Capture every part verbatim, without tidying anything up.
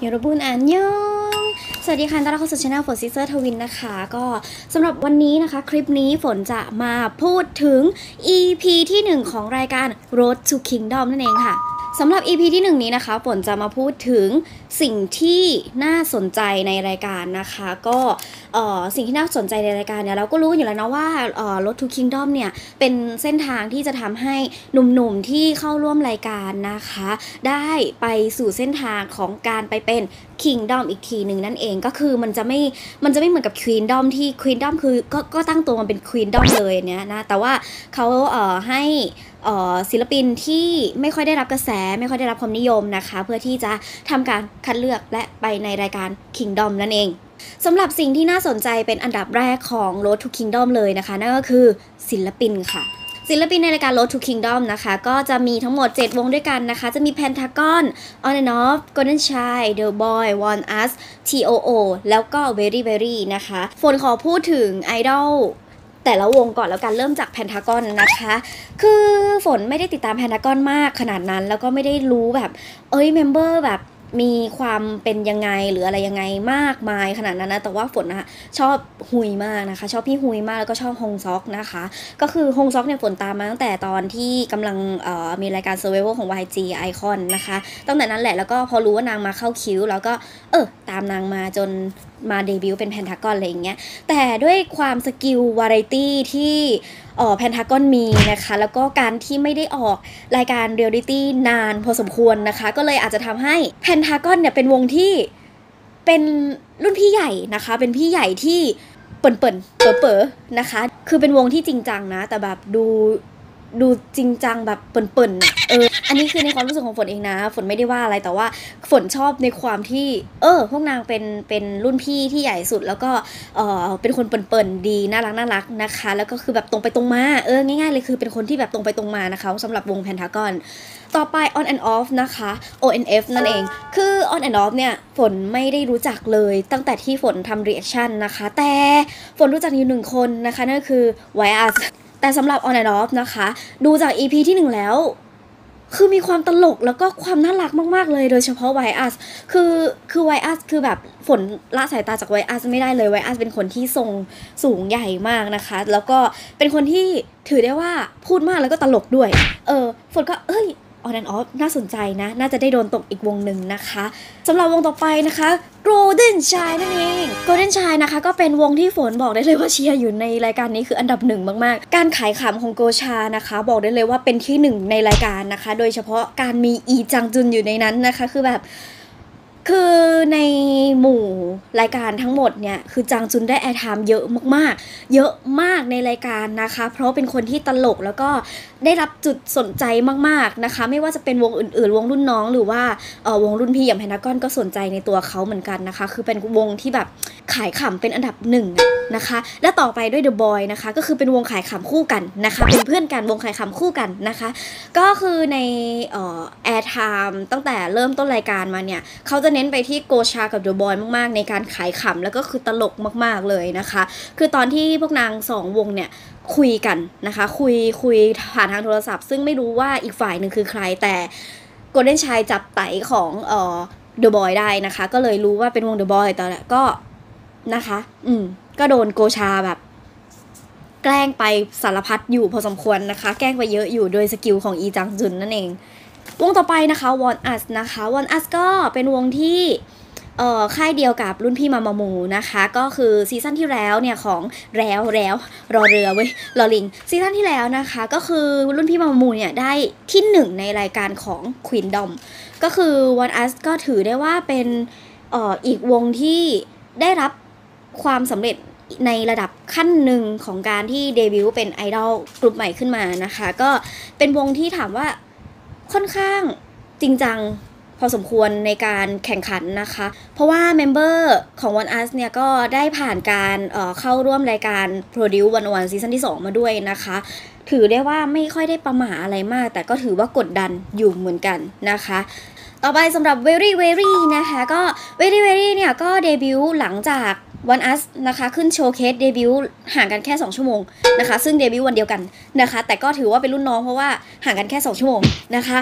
ยรบุญอันยองสวัสดีค่ะต้อนรับเข้าสู่ช่อง Four Sisters Twins นะคะก็สำหรับวันนี้นะคะคลิปนี้ฝนจะมาพูดถึง อี พี ที่หนึ่งของรายการ Road to Kingdom นั่นเองค่ะสำหรับ อี พี ที่หนึ่งนี้นะคะฝนจะมาพูดถึงสิ่งที่น่าสนใจในรายการนะคะก็สิ่งที่น่าสนใจในรายการเนี่ยเราก็รู้อยู่แล้วนะว่า Road to Kingdom เนี่ยเป็นเส้นทางที่จะทำให้หนุ่มๆที่เข้าร่วมรายการนะคะได้ไปสู่เส้นทางของการไปเป็น Kingdom อีกทีหนึ่งนั่นเองก็คือมันจะไม่มันจะไม่เหมือนกับ Queendom ที่ Queendom คือก็ก็ตั้งตัวมันเป็น Queendom เลยเนี่ยนะแต่ว่าเขาเอ่อให้ศิลปินที่ไม่ค่อยได้รับกระแสไม่ค่อยได้รับความนิยมนะคะเพื่อที่จะทำการคัดเลือกและไปในรายการ Kingdom นั่นเองสำหรับสิ่งที่น่าสนใจเป็นอันดับแรกของ Road to Kingdom เลยนะคะนั่นก็คือศิลปินค่ะศิลปินในรายการ Road to Kingdom นะคะก็จะมีทั้งหมดเจ็ดวงด้วยกันนะคะจะมี Pentagon On and Off Golden Child The Boy Want Us ที โอ โอ แล้วก็ Very Very นะคะฝนขอพูดถึงไอดอลแต่ละวงก่อนแล้วกันเริ่มจาก Pentagon นะคะคือฝนไม่ได้ติดตาม Pentagon มากขนาดนั้นแล้วก็ไม่ได้รู้แบบเอ้ยเมมเบอร์แบบมีความเป็นยังไงหรืออะไรยังไงมากมายขนาดนั้นนะแต่ว่าฝนนะชอบฮุยมากนะคะชอบพี่ฮุยมากแล้วก็ชอบฮงซอกนะคะก็คือฮงซอกเนี่ยฝนตามมาตั้งแต่ตอนที่กำลังมีรายการ Survival ของ วาย จี Icon นะคะตั้งแต่นั้นแหละแล้วก็พอรู้ว่านางมาเข้าคิวแล้วก็เออตามนางมาจนมาเดบิวต์เป็น Pentagon อะไรอย่างเงี้ยแต่ด้วยความสกิลวาไรตี้ที่อ๋อ Pentagon มีนะคะแล้วก็การที่ไม่ได้ออกรายการเรียลลิตี้นานพอสมควรนะคะก็เลยอาจจะทำให้ Pentagon เนี่ยเป็นวงที่เป็นรุ่นพี่ใหญ่นะคะเป็นพี่ใหญ่ที่เปิ่นเปิ่นเป๋อเป๋อนะคะคือเป็นวงที่จริงจังนะแต่แบบดูดูจริงจังแบบเปิ่นเปิ่นเอออันนี้คือในความรู้สึกของฝนเองนะฝนไม่ได้ว่าอะไรแต่ว่าฝนชอบในความที่เออพวกนางเป็นเป็นรุ่นพี่ที่ใหญ่สุดแล้วก็เออเป็นคนเปิ่นๆดีน่ารักน่ารักนะคะแล้วก็คือแบบตรงไปตรงมาเออง่ายๆเลยคือเป็นคนที่แบบตรงไปตรงมานะคะสำหรับวง Pentagon ต่อไป On and Off นะคะ โอ เอ็น เอฟ นั่นเองคือ On and Off เนี่ยฝนไม่ได้รู้จักเลยตั้งแต่ที่ฝนทำ reaction นะคะแต่ฝนรู้จักอยู่หนึ่งคนนะคะนั่นก็คือ วาย Usแต่สำหรับ On and Off นะคะดูจาก อี พี ที่หนึ่งแล้วคือมีความตลกแล้วก็ความน่ารักมากๆเลยโดยเฉพาะ วาย Us คือคือ วาย Us คือแบบฝนละสายตาจาก วาย Us ไม่ได้เลย วาย Us เป็นคนที่ทรงสูงใหญ่มากนะคะแล้วก็เป็นคนที่ถือได้ว่าพูดมากแล้วก็ตลกด้วยเออฝนก็เอ้ยOn and Off น่าสนใจนะน่าจะได้โดนตกอีกวงหนึ่งนะคะสำหรับวงต่อไปนะคะ Golden Child นั่นเอง Golden Child นะคะก็เป็นวงที่ฝนบอกได้เลยว่าเชียร์อยู่ในรายการนี้คืออันดับหนึ่งมากๆการขายขำของโกชานะคะบอกได้เลยว่าเป็นที่หนึ่งในรายการนะคะโดยเฉพาะการมีอีจังจุนอยู่ในนั้นนะคะคือแบบคือในหมู่รายการทั้งหมดเนี่ยคือจางจุนได้แอร์ไทม์เยอะมากๆเยอะมากในรายการนะคะเพราะเป็นคนที่ตลกแล้วก็ได้รับจุดสนใจมากๆนะคะไม่ว่าจะเป็นวงอื่นๆวงรุ่นน้องหรือว่าเอ่อวงรุ่นพี่อย่าง Pentagon ก็สนใจในตัวเขาเหมือนกันนะคะคือเป็นวงที่แบบขายขำเป็นอันดับหนึ่งนะคะและต่อไปด้วย The Boy นะคะก็คือเป็นวงขายขำคู่กันนะคะเป็นเพื่อนกันวงขายขำคู่กันนะคะก็คือในเอ่อแอร์ไทม์ตั้งแต่เริ่มต้นรายการมาเนี่ยเขาจะเน้นไปที่โกชากับ The Boy มากๆในการขายขำแล้วก็คือตลกมากๆเลยนะคะคือตอนที่พวกนางสองวงเนี่ยคุยกันนะคะคุยคุยผ่านทางโทรศัพท์ซึ่งไม่รู้ว่าอีกฝ่ายหนึ่งคือใครแต่ Golden Child จับไตของเอ่อ The Boy ได้นะคะก็เลยรู้ว่าเป็นวง The Boy แต่ก็นะคะอืมก็โดนโกชาแบบแกล้งไปสารพัดอยู่พอสมควรนะคะแกล้งไปเยอะอยู่โดยสกิลของอีจังจุนนั่นเองวงต่อไปนะคะ Want Us นะคะ Want Us ก็เป็นวงที่เอ่อค่ายเดียวกับรุ่นพี่มามามูนะคะก็คือซีซั่นที่แล้วเนี่ยของแล้วแล้วรอเรือเว้ยรอลิงซีซั่นที่แล้วนะคะก็คือรุ่นพี่มามามูเนี่ยได้ที่หนึ่งในรายการของ Queendom ก็คือ Want Us ก็ถือได้ว่าเป็นเอ่ออีกวงที่ได้รับความสำเร็จในระดับขั้นหนึ่งของการที่เดบิวต์เป็นไอดอลกลุ่มใหม่ขึ้นมานะคะก็เป็นวงที่ถามว่าค่อนข้างจริงจังพอสมควรในการแข่งขันนะคะเพราะว่าเมมเบอร์ของ Want Us เนี่ยก็ได้ผ่านการเอ่อเข้าร่วมรายการ Produce วัน วันซีซั่นที่สองมาด้วยนะคะถือได้ว่าไม่ค่อยได้ประหม่าอะไรมากแต่ก็ถือว่ากดดันอยู่เหมือนกันนะคะต่อไปสำหรับ Very Very นะคะก็ Very Very เนี่ยก็เดบิวต์หลังจาก Want Us นะคะขึ้นโชว์เคสเดบิวต์ห่างกันแค่สองชั่วโมงนะคะซึ่งเดบิวต์วันเดียวกันนะคะแต่ก็ถือว่าเป็นรุ่นน้องเพราะว่าห่างกันแค่สองชั่วโมงนะคะ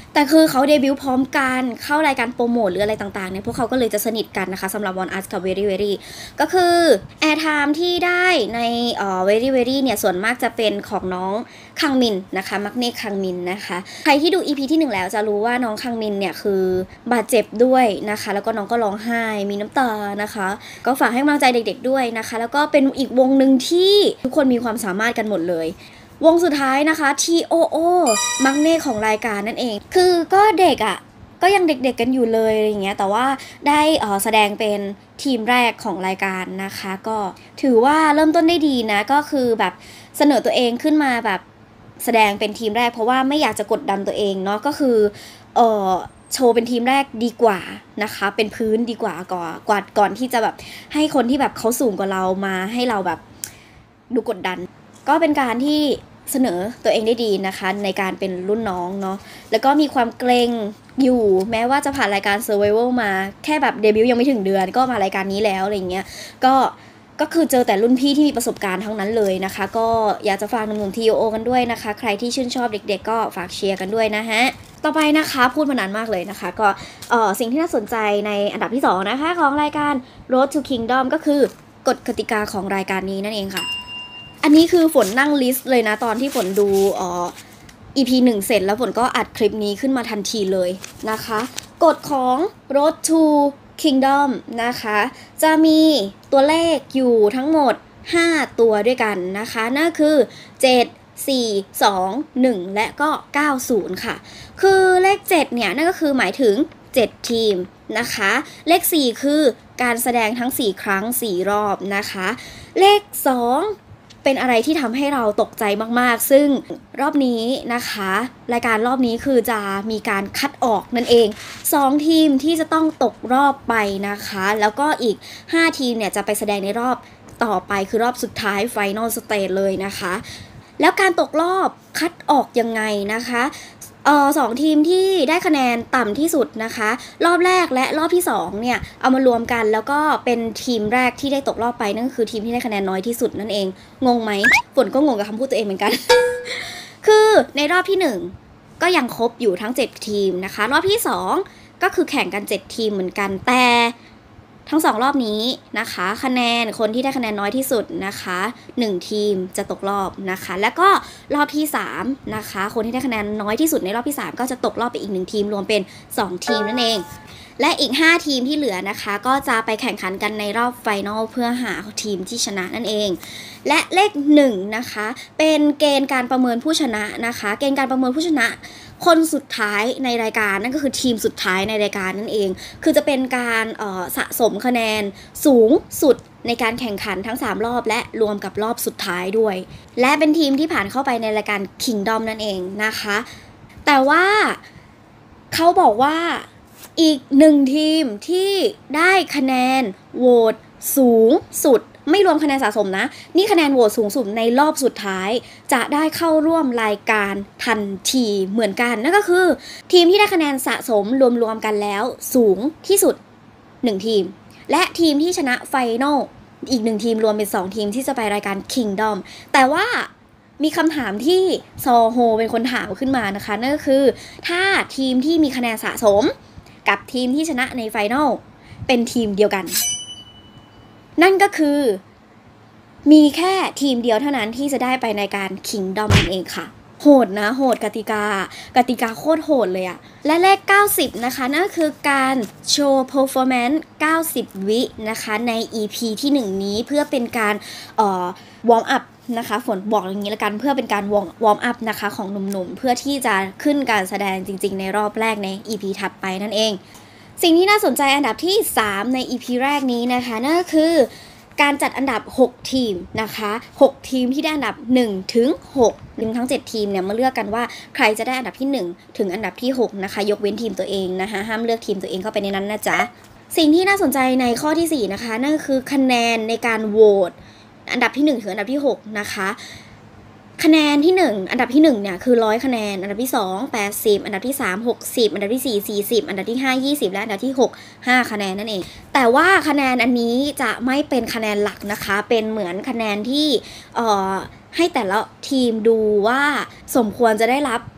แต่คือเขาเดบิวต์พร้อมกันเข้ารายการโปรโมทหรืออะไรต่างๆเนี่ยพวกเขาก็เลยจะสนิทกันนะคะสำหรับ Won Us กับ Very Very ก็คือแอร์ไทม์ที่ได้ในเอ่อ Very Very เนี่ยส่วนมากจะเป็นของน้องคังมินนะคะมักเน่คังมินนะคะใครที่ดู อี พี ที่หนึ่งแล้วจะรู้ว่าน้องคังมินเนี่ยคือบาดเจ็บด้วยนะคะแล้วก็น้องก็ร้องไห้มีน้ำตานะคะก็ฝากให้กำลังใจเด็กๆด้วยนะคะแล้วก็เป็นอีกวงหนึ่งที่ทุกคนมีความสามารถกันหมดเลยวงสุดท้ายนะคะ ที โอ โอ มักเน่ของรายการนั่นเองคือก็เด็กอะ่ะก็ยังเด็กๆกันอยู่เลยอะไรอย่างเงี้ยแต่ว่าได้เอ่อแสดงเป็นทีมแรกของรายการนะคะก็ถือว่าเริ่มต้นได้ดีนะก็คือแบบเสนอตัวเองขึ้นมาแบบแสดงเป็นทีมแรกเพราะว่าไม่อยากจะกดดันตัวเองเนาะก็คือเอ่อโชว์เป็นทีมแรกดีกว่านะคะเป็นพื้นดีกว่าก่อนก่อนก่อนที่จะแบบให้คนที่แบบเขาสูงกว่าเรามาให้เราแบบดูกดดันก็เป็นการที่เสนอตัวเองได้ดีนะคะในการเป็นรุ่นน้องเนาะแล้วก็มีความเกรงอยู่แม้ว่าจะผ่านรายการ Survival มาแค่แบบเดบิวต์ยังไม่ถึงเดือนก็มารายการนี้แล้วอะไรเงี้ยก็ก็คือเจอแต่รุ่นพี่ที่มีประสบการณ์ทั้งนั้นเลยนะคะก็อยากจะฝากหนุ่มๆ ที โอ โอ กันด้วยนะคะใครที่ชื่นชอบเด็กๆก็ฝากเชียร์กันด้วยนะฮะต่อไปนะคะพูดมานานมากเลยนะคะก็เอ่อสิ่งที่น่าสนใจในอันดับที่สองนะคะของรายการ Road to Kingdom ก็คือกฎกติกาของรายการนี้นั่นเองค่ะอันนี้คือฝนนั่งลิสต์เลยนะตอนที่ฝนดูเอ่อ อี พี หนึ่งเสร็จแล้วฝนก็อัดคลิปนี้ขึ้นมาทันทีเลยนะคะกฎของ Road to Kingdom นะคะจะมีตัวเลขอยู่ทั้งหมดห้าตัวด้วยกันนะคะนั่นคือเจ็ด สี่ สอง หนึ่งและก็เก้าสิบค่ะคือเลขเจ็ดเนี่ยนั่นก็คือหมายถึงเจ็ดทีมนะคะเลขสี่คือการแสดงทั้งสี่ครั้งสี่รอบนะคะเลขสองเป็นอะไรที่ทำให้เราตกใจมากๆซึ่งรอบนี้นะคะรายการรอบนี้คือจะมีการคัดออกนั่นเองสองทีมที่จะต้องตกรอบไปนะคะแล้วก็อีกห้าทีมเนี่ยจะไปแสดงในรอบต่อไปคือรอบสุดท้าย Final Stage เลยนะคะแล้วการตกรอบคัดออกยังไงนะคะเอ่อสองทีมที่ได้คะแนนต่ำที่สุดนะคะรอบแรกและรอบที่สองเนี่ยเอามารวมกันแล้วก็เป็นทีมแรกที่ได้ตกรอบไปนั่นก็คือทีมที่ได้คะแนนน้อยที่สุดนั่นเองงงไหมฝนก็งงกับคำพูดตัวเองเหมือนกัน คือในรอบที่หนึ่งก็ยังครบอยู่ทั้งเจ็ดทีมนะคะรอบที่สองก็คือแข่งกันเจ็ดทีมเหมือนกันแต่ทั้งสองรอบนี้นะคะคะแนนคนที่ได้คะแนนน้อยที่สุดนะคะหนึ่งทีมจะตกรอบนะคะแล้วก็รอบที่สามนะคะคนที่ได้คะแนนน้อยที่สุดในรอบที่สามก็จะตกรอบไปอีกหนึ่งทีมรวมเป็นสองทีมนั่นเองและอีกห้าทีมที่เหลือนะคะก็จะไปแข่งขันกันในรอบไฟนอลเพื่อหาทีมที่ชนะนั่นเองและเลขหนึ่งนะคะเป็นเกณฑ์การประเมินผู้ชนะนะคะเกณฑ์การประเมินผู้ชนะคนสุดท้ายในรายการนั่นก็คือทีมสุดท้ายในรายการนั่นเองคือจะเป็นการสะสมคะแนนสูงสุดในการแข่งขันทั้งสามรอบและรวมกับรอบสุดท้ายด้วยและเป็นทีมที่ผ่านเข้าไปในรายการ Kingdom นั่นเองนะคะแต่ว่าเขาบอกว่าอีกหนึ่งทีมที่ได้คะแนนโหวตสูงสุดไม่รวมคะแนนสะสมนะนี่คะแนนโหวตสูงสุดในรอบสุดท้ายจะได้เข้าร่วมรายการทันทีเหมือนกันนั่นก็คือทีมที่ได้คะแนนสะสมรวมๆกันแล้วสูงที่สุดหนึ่งทีมและทีมที่ชนะไฟนอลอีกหนึ่งทีมรวมเป็นสองทีมที่จะไปรายการ Kingdom แต่ว่ามีคำถามที่ซอโฮเป็นคนถามขึ้นมานะคะนั่นก็คือถ้าทีมที่มีคะแนนสะสมกับทีมที่ชนะในไฟนอลเป็นทีมเดียวกันนั่นก็คือมีแค่ทีมเดียวเท่านั้นที่จะได้ไปในการ Kingdom นั่นเองค่ะโหดนะโหดกติกากติกาโคตรโหดเลยอะและเลขเก้าสิบนะคะนั่นก็คือการโชว์ performance เก้าสิบวินะคะใน อี พี ที่หนึ่งนี้เพื่อเป็นการเอ่อ warm up นะคะฝนบอกอย่างนี้ละกันเพื่อเป็นการ warm up นะคะของหนุ่มๆเพื่อที่จะขึ้นการแสดงจริงๆในรอบแรกใน อี พี ถัดไปนั่นเองสิ่งที่น่าสนใจอันดับที่สามใน อี พี แรกนี้นะคะนั่นก็คือการจัดอันดับหกทีมนะคะหกทีมที่ได้อันดับหนึ่งถึงหกรวมทั้งเจ็ดทีมเนี่ยมาเลือกกันว่าใครจะได้อันดับที่หนึ่งถึงอันดับที่หกนะคะยกเว้นทีมตัวเองนะคะห้ามเลือกทีมตัวเองเข้าไปในนั้นนะจ๊ะสิ่งที่น่าสนใจในข้อที่สี่นะคะนั่นก็คือคะแนนในการโหวตอันดับที่หนึ่งถึงอันดับที่หกนะคะคะแนนที่หนึ่งอันดับที่หนึ่งเนี่ยคือหนึ่งร้อยคะแนนอันดับที่สอง แปดสิบอันดับที่สาม หกสิบอันดับที่สี่ สี่สิบอันดับที่ห้า ยี่สิบและอันดับที่หก ห้าคะแนนนั่นเองแต่ว่าคะแนนอันนี้จะไม่เป็นคะแนนหลักนะคะเป็นเหมือนคะแนนที่เอ่อให้แต่ละทีมดูว่าสมควรจะได้รับ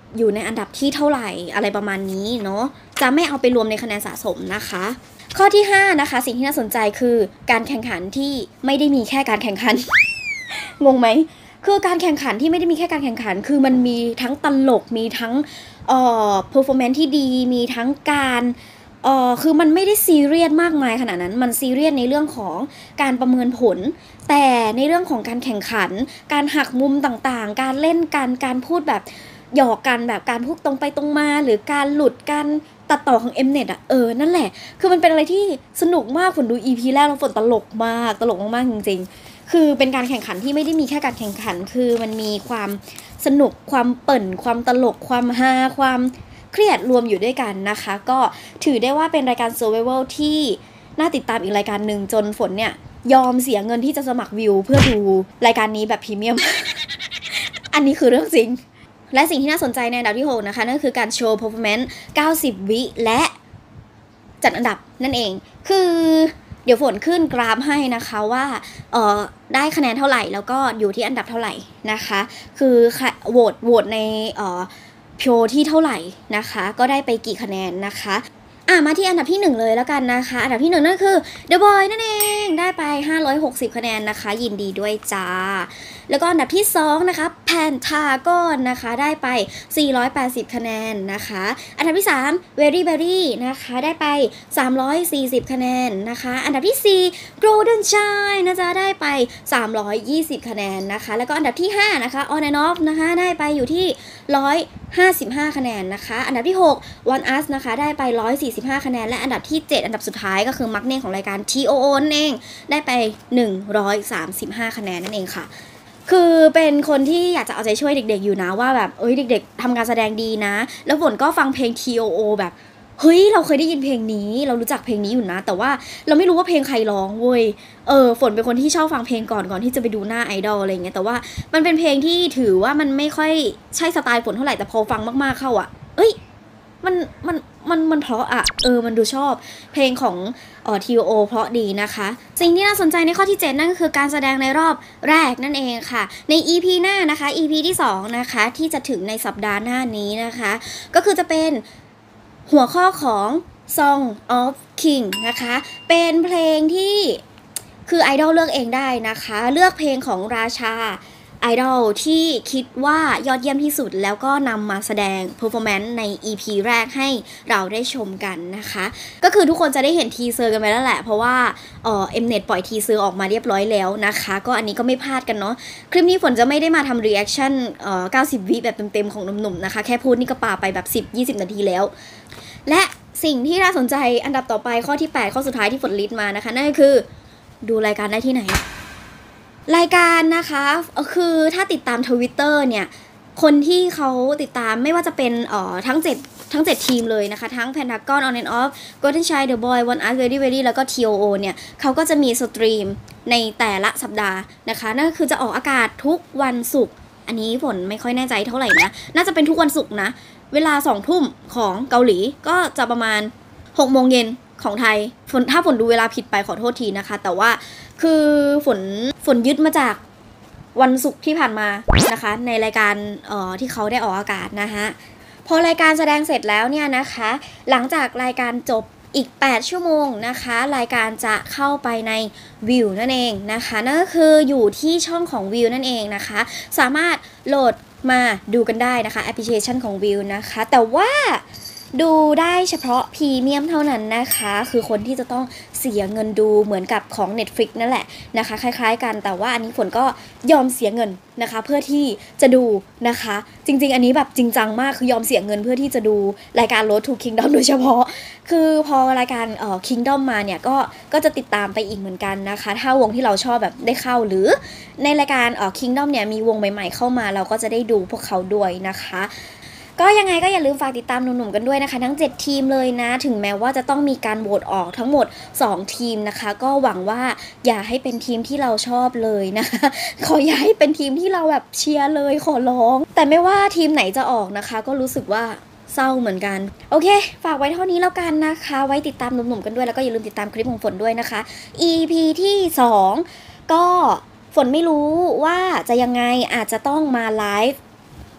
อยู่ในอันดับที่เท่าไหร่อะไรประมาณนี้เนาะจะไม่เอาไปรวมในคะแนนสะสมนะคะข้อที่ห้านะคะสิ่งที่น่าสนใจคือการแข่งขันที่ไม่ได้มีแค่การแข่งขัน งงไหมคือการแข่งขันที่ไม่ได้มีแค่การแข่งขันคือมันมีทั้งตลกมีทั้งเอ่อ performance ที่ดีมีทั้งการเอ่อคือมันไม่ได้ซีเรียสมากมายขนาดนั้นมันซีเรียสในเรื่องของการประเมินผลแต่ในเรื่องของการแข่งขันการหักมุมต่างๆการเล่นกันการพูดแบบหยอกกันแบบการพูดตรงไปตรงมาหรือการหลุดการตัดต่อของ Mnet อ่ะเออนั่นแหละคือมันเป็นอะไรที่สนุกมากฝนดู อี พี แรกแล้วฝนตลกมากตลกมากๆจริงๆคือเป็นการแข่งขันที่ไม่ได้มีแค่การแข่งขันคือมันมีความสนุกความเปิ่นความตลกความฮาความเครียดรวมอยู่ด้วยกันนะคะก็ถือได้ว่าเป็นรายการ Survival ที่น่าติดตามอีกรายการหนึ่งจนฝนเนี่ยยอมเสียเงินที่จะสมัครวิวเพื่อดูรายการนี้แบบพรีเมียม อันนี้คือเรื่องจริงและสิ่งที่น่าสนใจในอันดับที่หกนะคะนั่นคือการโชว์ performance เก้าสิบวิและจัดอันดับนั่นเองคือเดี๋ยวฝนขึ้นกราฟให้นะคะว่าเอ่อได้คะแนนเท่าไหร่แล้วก็อยู่ที่อันดับเท่าไหร่นะคะคือโหวตโหวตในเอ่อโพลที่เท่าไหร่นะคะก็ได้ไปกี่คะแนนนะคะอ่ะมาที่อันดับที่หนึ่งเลยแล้วกันนะคะอันดับที่หนึ่งนั่นคือ The Boy นั่นเองได้ไปห้าร้อยหกสิบคะแนนนะคะยินดีด้วยจ้าแล้วก็อันดับที่สองนะคะ Pentagon นะคะได้ไปสี่ร้อยแปดสิบคะแนนนะคะอันดับที่สาม Very Berry นะคะได้ไปสามร้อยสี่สิบคะแนนนะคะอันดับที่สี่ Golden Shine นะจ๊ะได้ไปสามร้อยยี่สิบคะแนนนะคะแล้วก็อันดับที่ห้านะคะ On and Off นะคะได้ไปอยู่ที่หนึ่งร้อยห้าสิบห้าคะแนนนะคะอันดับที่หก One Us นะคะได้ไปหนึ่งร้อยสี่สิบห้าคะแนนและอันดับที่เจ็ดอันดับสุดท้ายก็คือมักเน่ของรายการ ที โอ โอ นั่นเองได้ไปหนึ่งร้อยสามสิบห้าคะแนนนั่นเองค่ะคือเป็นคนที่อยากจะเอาใจช่วยเด็กๆอยู่นะว่าแบบเอ้ยเด็กๆทำการแสดงดีนะแล้วฝนก็ฟังเพลง ที โอ โอ แบบเฮ้ยเราเคยได้ยินเพลงนี้เรารู้จักเพลงนี้อยู่นะแต่ว่าเราไม่รู้ว่าเพลงใครร้องเว้ยเออฝนเป็นคนที่ชอบฟังเพลงก่อนก่อนที่จะไปดูหน้าไอดอลอะไรอย่างเงี้ยแต่ว่ามันเป็นเพลงที่ถือว่ามันไม่ค่อยใช่สไตล์ฝนเท่าไหร่แต่พอฟังมากๆเข้าอ่ะเอ้ยมันมันมันมันเพราะอ่ะเออมันดูชอบเพลงของเอ่อ ที โอ โอ เพราะดีนะคะสิ่งที่น่าสนใจในข้อที่เจ็ดนั่นก็คือการแสดงในรอบแรกนั่นเองค่ะใน อี พี หน้านะคะ อี พี ที่สองนะคะที่จะถึงในสัปดาห์หน้านี้นะคะก็คือจะเป็นหัวข้อของ Song of King นะคะเป็นเพลงที่คือไอดอลเลือกเองได้นะคะเลือกเพลงของราชาไอดอลที่คิดว่ายอดเยี่ยมที่สุดแล้วก็นำมาแสดง performance ใน อี พี แรกให้เราได้ชมกันนะคะก็คือทุกคนจะได้เห็นทีเซอร์กันไปแล้วแหละเพราะว่าเอ่อ Mnet ปล่อยทีเซอร์ออกมาเรียบร้อยแล้วนะคะก็อันนี้ก็ไม่พลาดกันเนาะคลิปนี้ฝนจะไม่ได้มาทำ reaction เอ่อเก้าสิบวิแบบเต็มๆของหนุ่มๆนะคะแค่พูดนี่ก็ปาไปแบบ สิบถึงยี่สิบ นาทีแล้วและสิ่งที่น่าสนใจอันดับต่อไปข้อที่แปดข้อสุดท้ายที่ฝนลิสต์มานะคะนั่นก็คือดูรายการได้ที่ไหนรายการนะคะคือถ้าติดตาม Twitter เนี่ยคนที่เขาติดตามไม่ว่าจะเป็นเอ่อทั้งเจ็ดทั้งเจ็ดทีมเลยนะคะทั้ง Pentagon On and Off Golden Child The Boy One Us Very Very แล้วก็ ที โอ โอ เนี่ยเขาก็จะมีสตรีมในแต่ละสัปดาห์นะคะนั่นก็คือจะออกอากาศทุกวันศุกร์อันนี้ฝนไม่ค่อยแน่ใจเท่าไหร่นะน่าจะเป็นทุกวันศุกร์นะเวลาสองทุ่มของเกาหลีก็จะประมาณหกโมงเย็นของไทยฝนถ้าฝนดูเวลาผิดไปขอโทษทีนะคะแต่ว่าคือฝนฝนยึดมาจากวันศุกร์ที่ผ่านมานะคะในรายการเอ่อที่เขาได้ออกอากาศนะคะพอรายการแสดงเสร็จแล้วเนี่ยนะคะหลังจากรายการจบอีกแปดชั่วโมงนะคะรายการจะเข้าไปในวิวนั่นเองนะคะนั่นก็คืออยู่ที่ช่องของวิวนั่นเองนะคะสามารถโหลดมาดูกันได้นะคะแอปพลิเคชันของวิวนะคะแต่ว่าดูได้เฉพาะพรีเมียมเท่านั้นนะคะคือคนที่จะต้องเสียเงินดูเหมือนกับของ Netflix นั่นแหละนะคะคล้ายๆกันแต่ว่าอันนี้ฝนก็ยอมเสียเงินนะคะเพื่อที่จะดูนะคะจริงๆอันนี้แบบจริงจังมากคือยอมเสียเงินเพื่อที่จะดูรายการ Road to Kingdom โดยเฉพาะคือพอรายการเอ่อ Kingdom มาเนี่ยก็ก็จะติดตามไปอีกเหมือนกันนะคะถ้าวงที่เราชอบแบบได้เข้าหรือในรายการเอ่อ Kingdom เนี่ยมีวงใหม่ๆเข้ามาเราก็จะได้ดูพวกเขาด้วยนะคะก็ยังไงก็อย่าลืมฝากติดตามหนุ่มๆกันด้วยนะคะทั้งเจ็ดทีมเลยนะถึงแม้ว่าจะต้องมีการโหวตออกทั้งหมดสองทีมนะคะก็หวังว่าอย่าให้เป็นทีมที่เราชอบเลยนะคะขออย่าให้เป็นทีมที่เราแบบเชียร์เลยขอร้องแต่ไม่ว่าทีมไหนจะออกนะคะก็รู้สึกว่าเศร้าเหมือนกันโอเคฝากไว้เท่านี้แล้วกันนะคะไว้ติดตามหนุ่มๆกันด้วยแล้วก็อย่าลืมติดตามคลิปของฝนด้วยนะคะ อี พี ที่สองก็ฝนไม่รู้ว่าจะยังไงอาจจะต้องมาไลฟ์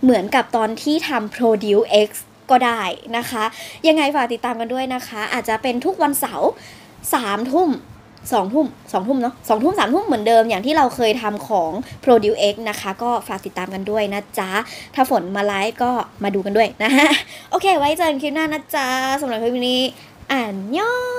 เหมือนกับตอนที่ทำ Produce X ก็ได้นะคะยังไงฝากติดตามกันด้วยนะคะอาจจะเป็นทุกวันเสาร์สามทุ่มสองทุ่มสองทุ่มเนาะสองทุ่มสามทุ่มเหมือนเดิมอย่างที่เราเคยทำของ Produce X นะคะก็ฝากติดตามกันด้วยนะจ๊ะถ้าฝนมาไลฟ์ก็มาดูกันด้วยนะฮะโอเคไว้เจอกันคลิปหน้านะจ๊ะสำหรับคลิปนี้อ่านย่อ